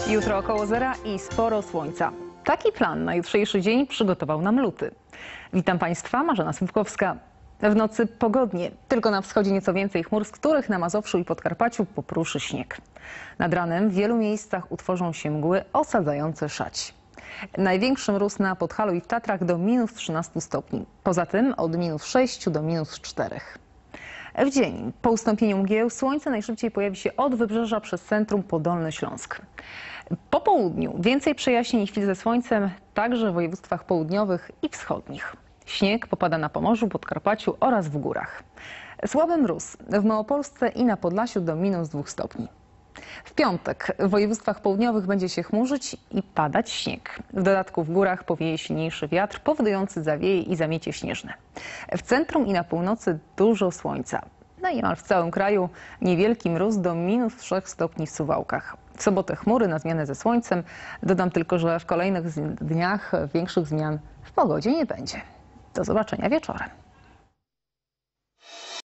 Jutro około zera i sporo słońca. Taki plan na jutrzejszy dzień przygotował nam Luty. Witam Państwa, Marzena Słówkowska. W nocy pogodnie, tylko na wschodzie nieco więcej chmur, z których na Mazowszu i Podkarpaciu popruszy śnieg. Nad ranem w wielu miejscach utworzą się mgły osadzające szać. Największy mróz na Podhalu i w Tatrach do -13 stopni. Poza tym od -6 do -4. W dzień po ustąpieniu mgieł słońce najszybciej pojawi się od wybrzeża przez centrum po Dolny Śląsk. Po południu więcej przejaśnień i chwil ze słońcem, także w województwach południowych i wschodnich. Śnieg popada na Pomorzu, Podkarpaciu oraz w górach. Słaby mróz w Małopolsce i na Podlasiu do -2 stopni. W piątek w województwach południowych będzie się chmurzyć i padać śnieg. W dodatku w górach powieje silniejszy wiatr powodujący zawieje i zamiecie śnieżne. W centrum i na północy dużo słońca. No i niemal w całym kraju niewielki mróz do -3 stopni w Suwałkach. W sobotę chmury na zmianę ze słońcem. Dodam tylko, że w kolejnych dniach większych zmian w pogodzie nie będzie. Do zobaczenia wieczorem.